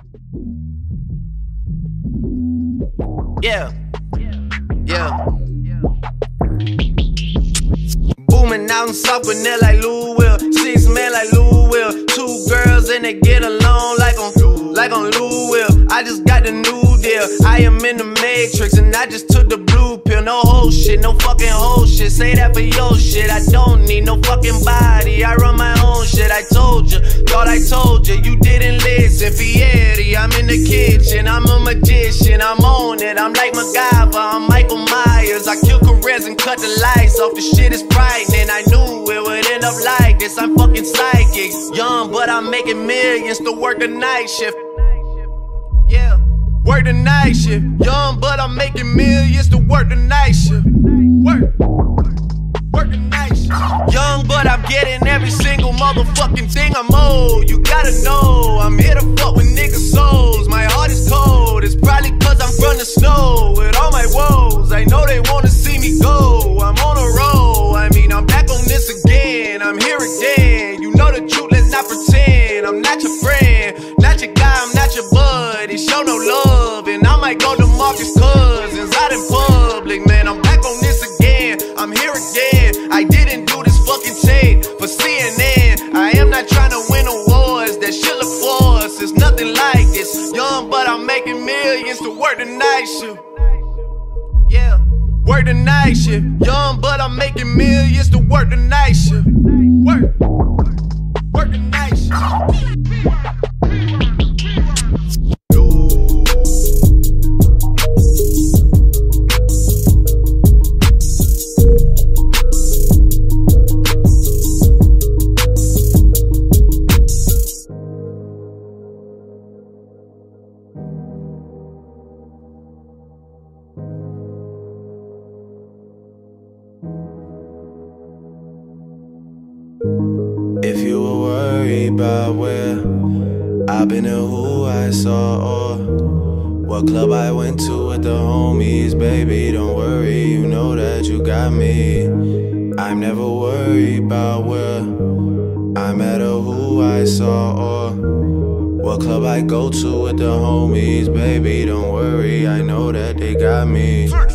Yeah, yeah. Booming out in South Gwinnett like Lou Will. 6 men like Lou Will. 2 girls and they get along like on Lou Will. I just got the new deal. I am in the matrix and I just took the blue pill. No whole shit, no fucking whole shit. Say that for your shit. I don't need no fucking body. I run my own shit. I told you, thought I told you. You didn't listen. Fieri, I'm in the kitchen. I'm a magician. I'm on it. I'm like MacGyver. I'm Michael Myers. I kill Caress and cut the lights off. The shit is frightening. I knew it would end up like this. I'm fucking psychic. Young, but I'm making millions to work a night shift. Yeah, work the night shift. Young, but I'm making millions to work the night shift. Work the night shift. Young, but I'm getting every single motherfucking thing I'm owed. You gotta know, I'm here to fuck with niggas' souls. My heart is cold, it's probably cause I'm from the snow. With all my woes, I know they wanna see me go. I'm on a roll, I mean I'm back on this again. I'm here again, you know the truth, let's not pretend. I'm not your friend, not your guy, I'm not your bud. It show no love, and I might go to Marcus Cousins out in public. Man, I'm back on this again, I'm here again. I didn't do this fucking tape for CNN. I am not trying to win awards, that shit look for us. It's nothing like this. Young, but I'm making millions to work the night shift. Yeah, work the night shift. Young, but I'm making millions to work the night shift. Work the night shift. If you were worried about where I've been and who I saw, or what club I went to with the homies, baby, don't worry, you know that you got me. I'm never worried about where I'm at or who I saw, or what club I go to with the homies, baby, don't worry, I know that they got me.